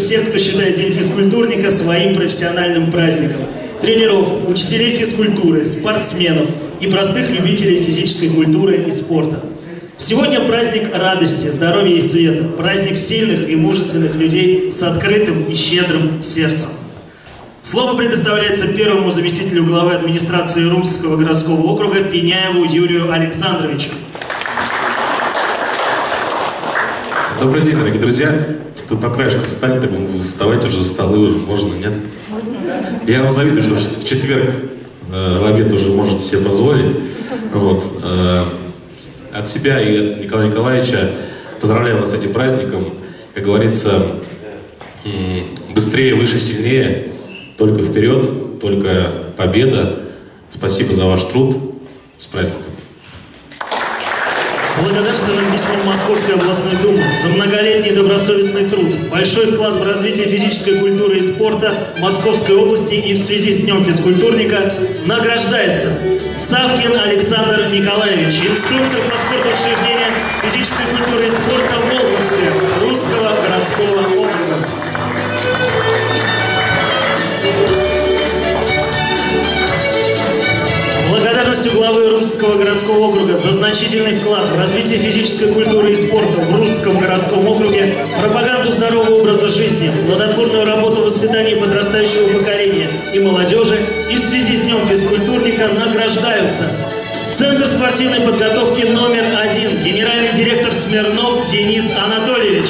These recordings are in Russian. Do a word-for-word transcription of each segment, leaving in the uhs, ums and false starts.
всех, кто считает День физкультурника своим профессиональным праздником. Тренеров, учителей физкультуры, спортсменов и простых любителей физической культуры и спорта. Сегодня праздник радости, здоровья и света, праздник сильных и мужественных людей с открытым и щедрым сердцем. Слово предоставляется первому заместителю главы администрации Русского городского округа Пеняеву Юрию Александровичу. Добрый день, дорогие друзья. Тут по краешку встать, так вставать уже за столы уже можно, нет? Я вам завидую, что в четверг э, в обед уже можете себе позволить. Вот. Э, от себя и от Николая Николаевича поздравляю вас с этим праздником. Как говорится, э, быстрее, выше, сильнее. Только вперед, только победа. Спасибо за ваш труд. С праздником. Благодарственным письмом Московской областной думы за многолетний добросовестный труд, большой вклад в развитие физической культуры и спорта Московской области и в связи с Днем физкультурника награждается Савкин Александр Николаевич, инструктор по спорту учреждения физической культуры и спорта Волковское Русского городского округа. Благодарностью главы Русского городского округа за значительный вклад в развитие физической культуры и спорта в Русском городском округе, пропаганду здорового образа жизни, плодотворную работу в воспитании подрастающего поколения и молодежи и в связи с Днем физкультурника награждаются Центр спортивной подготовки номер один, генеральный директор Смирнов Денис Анатольевич.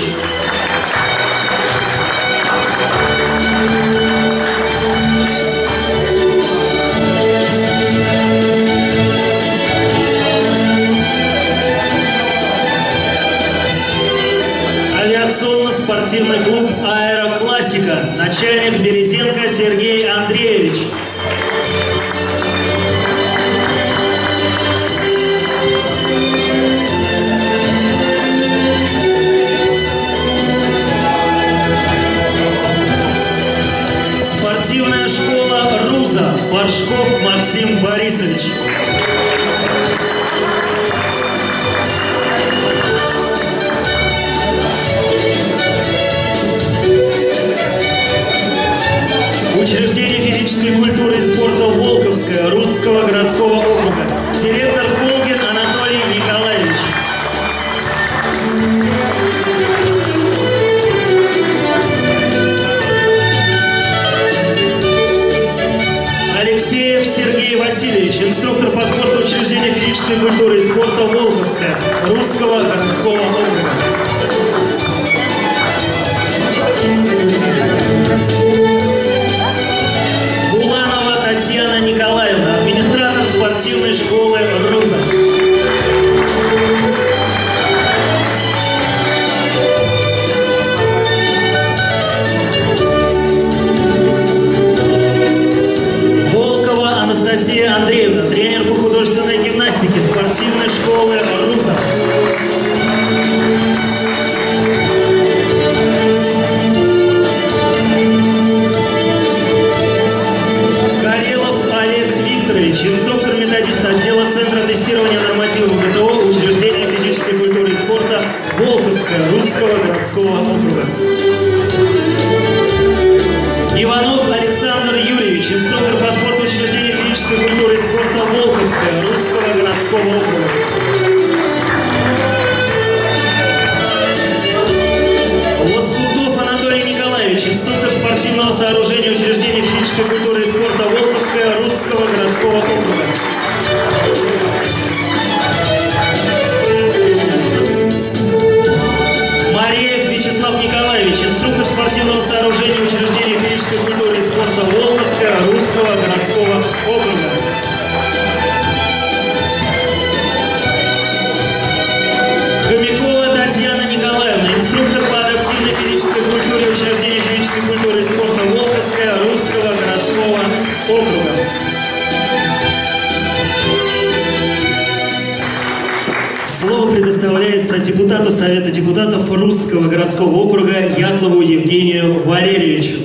Спортивный клуб «Аэроклассика», начальник Березенко Сергей Андреевич. Спортивная школа «Руза», Паршков Максим Борисович. Учреждение физической культуры и спорта Волковское Русского городского округа. Директор Колгин Анатолий Николаевич. Алексеев Сергей Васильевич, инструктор по спорту учреждения физической культуры и спорта Волковское Русского городского округа. Татьяна Николаевна, администратор спортивной школы «Руза». Волкова Анастасия Андреевна, тренер по художественной гимнастике спортивной школы «Руза». Инструктор-методист отдела Центра тестирования нормативов ГТО учреждения физической культуры и спорта Волковское Русского городского округа. Иванов Александр Юрьевич, инструктор по спорту учреждения физической культуры и спорта Волковское Русского городского округа. Лоскутов Анатолий Николаевич, инструктор спортивного сооружения учреждения физической культуры и спорта Волковское Русского городского округа. Мареев Вячеслав Николаевич, инструктор спортивного сооружения учреждения физической культуры и спорта Волковское Русского городского округа. Хомякова Татьяна Николаевна, инструктор по адаптивной физической культуре учреждения физической культуры и спорта Волковское Русского городского округа. Слово предоставляется депутату Совета депутатов Русского городского округа Ятлову Евгению Валерьевичу.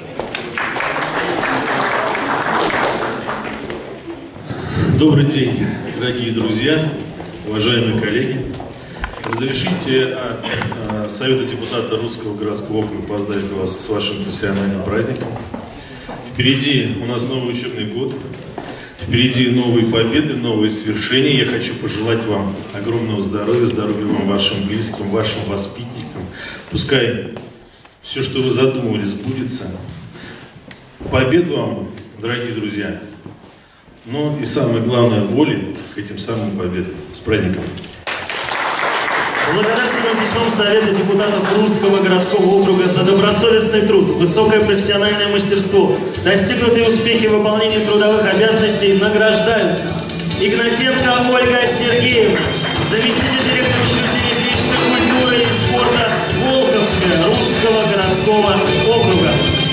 Добрый день, дорогие друзья, уважаемые коллеги. Разрешите от Совета депутата Русского городского округа поздравить вас с вашим профессиональным праздником. Впереди у нас новый учебный год, впереди новые победы, новые свершения. Я хочу пожелать вам огромного здоровья, здоровья вам, вашим близким, вашим воспитанникам. Пускай все, что вы задумывали, сбудется. Побед вам, дорогие друзья. Но и самое главное, воли к этим самым победам. С праздником! Благодарственным письмом Совета депутатов Русского городского округа за добросовестный труд, высокое профессиональное мастерство, достигнутые успехи в выполнении трудовых обязанностей награждаются. Игнатенко Ольга Сергеевна, заместитель директора учреждения физической культуры и спорта Волховская Русского городского округа.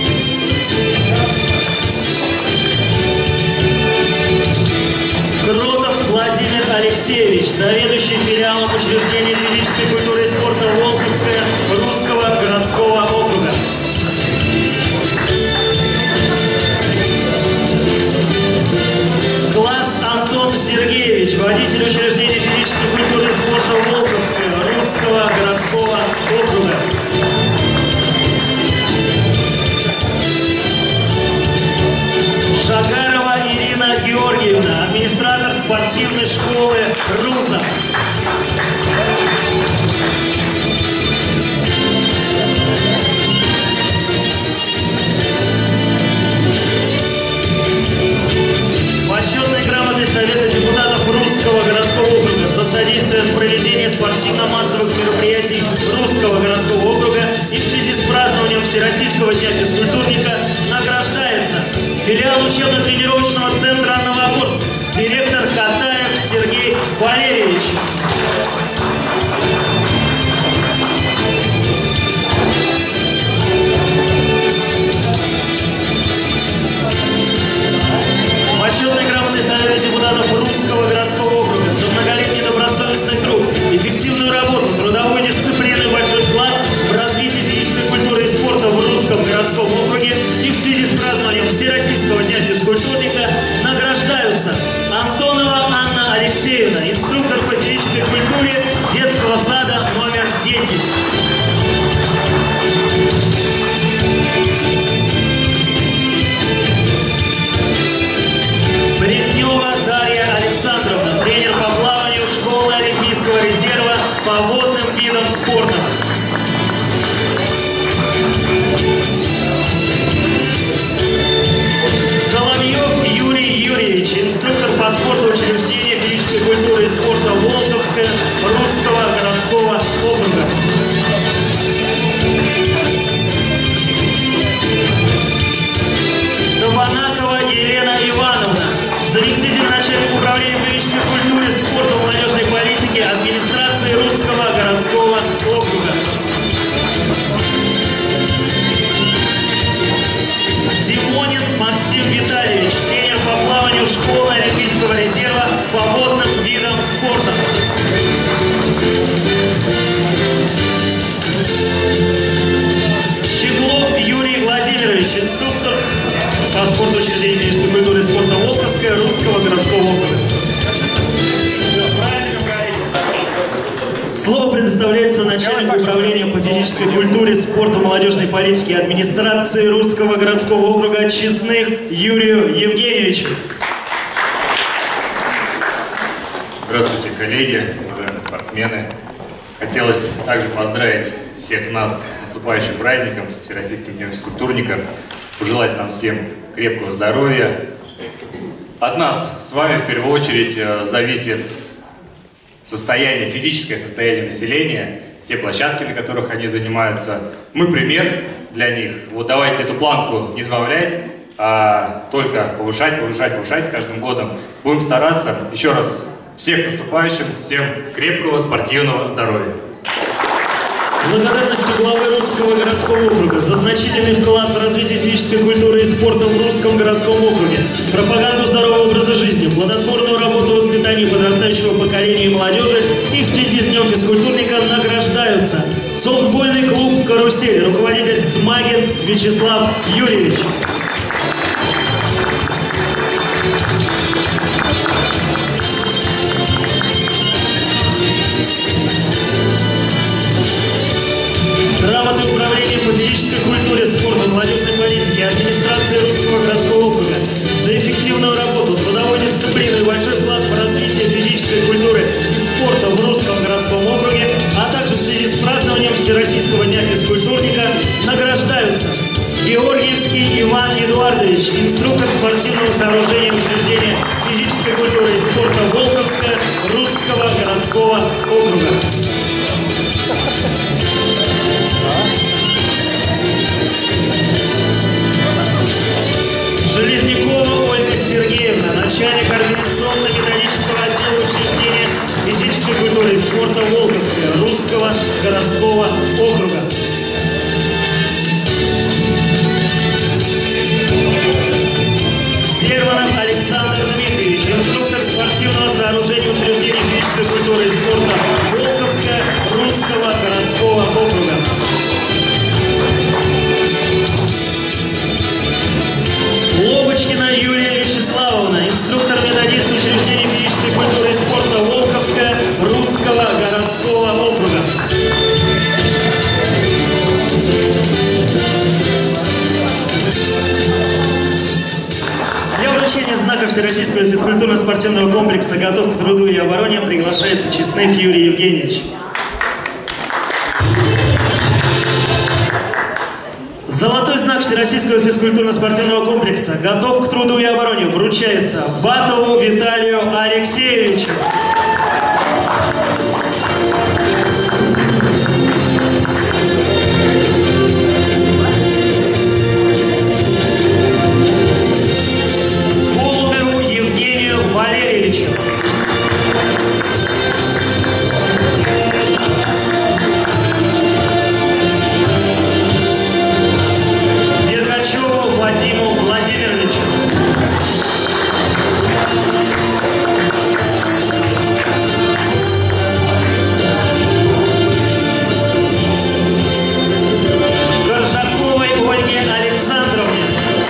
Кротов Владимир Алексеевич, заведующий филиалом учреждения физической культуры и спорта Волховская Русского городского округа. Класс Антон Сергеевич, водитель учреждения физической культуры и спорта Волховская Русского городского округа. Шагарова Ирина Георгиевна, администратор спортивной школы РУЗа. Почетной грамотой Совета депутатов Русского городского округа за содействие в проведении спортивно-массовых мероприятий Русского городского округа и в связи с празднованием Всероссийского дня физкультурника награждается филиал учебно-тренировочного центра «Новогорск», директор Катаев Сергей Валерьевич. Почетной грамотой Совета депутатов Русского городского округа за многолетний добросовестный труд, эффективную работу, трудовую дисциплину и большой вклад в развитие физической культуры и спорта в Русском городском округе и в связи с празднованием Всероссийского дня физкультурника награждаются Антонова Анна Алексеевна, инструктор по физической культуре детского сада номер десять. Бревнева Дарья Александровна, тренер по плаванию школы Олимпийского резерва по водным видам спорта. Соловьев Юрий Юрьевич, инструктор по спорту учреждения физической культуры и спорта Волховская Русского городского округа. Табанакова Елена Ивановна, заместитель начальника управления физической культуры, спорта, молодежной политики, администрации Русского городского округа. Тимонин Максим Витальевич, тренер по плаванию школы Олимпийского резерва по водным видам спорта. Щеглов Юрий Владимирович, инструктор по спорту учреждения физической культуры и спорта Волховская Русского городского округа. Слово предоставляется начальнику управления по физической культуре, спорту, молодежной политике и администрации Русского городского округа Честных Юрию Евгеньевичу. Здравствуйте, коллеги, уважаемые спортсмены. Хотелось также поздравить всех нас с наступающим праздником, с Всероссийским днем физкультурника, пожелать нам всем крепкого здоровья. От нас с вами в первую очередь зависит состояние, физическое состояние населения, те площадки, на которых они занимаются. Мы пример для них. Вот давайте эту планку не сбавлять, а только повышать, повышать, повышать с каждым годом. Будем стараться. Еще раз, всех с наступающим, всем крепкого спортивного здоровья. Благодарностью главы Русского городского округа за значительный вклад в развитие физической культуры и спорта в Русском городском округе, пропаганду здорового образа жизни, плодотворную работу воспитания подрастающего поколения и молодежи и в связи с Днем физкультурника награждаются софтбольный клуб «Карусель», руководитель Смагин Вячеслав Юрьевич. Юрьевский Иван Эдуардович, инструктор спортивного сооружения учреждения физической культуры и спорта Волховского Русского городского округа. Железнякова Ольга Сергеевна, начальник организационно-методического отдела учреждения физической культуры и спорта Волховского Русского городского округа. Сельманов Александр Дмитриевич, инструктор спортивного сооружения учреждения физической культуры и спорта Волховского Русского городского округа. Лобочкина Юлия Вячеславовна, инструктор-методист учреждения физической культуры и спорта Волховского Русского городского округа. Для вручения знака Всероссийского физкультурно-спортивного комплекса «Готов к труду и обороне» приглашается Честных Юрий Евгеньевич. Золотой знак Всероссийского физкультурно-спортивного комплекса «Готов к труду и обороне» вручается Батову Виталию Алексеевичу. Голубеву Евгению Валерьевичу. Владимиру Владимировичу. Горшаковой Ольге Александровне.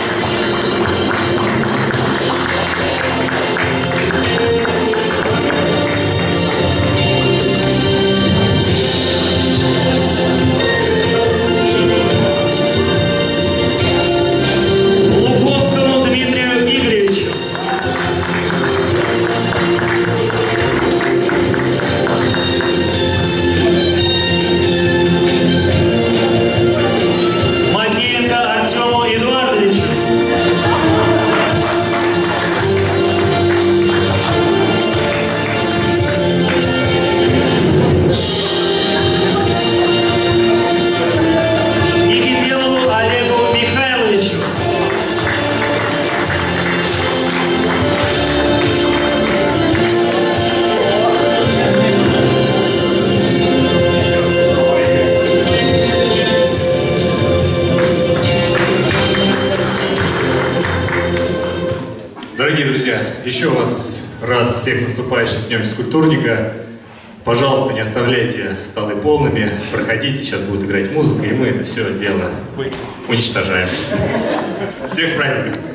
Дорогие друзья, еще вас раз всех с наступающим Днем физкультурника. Пожалуйста, не оставляйте столы полными, проходите, сейчас будет играть музыка, и мы это все дело уничтожаем. Всех с праздником!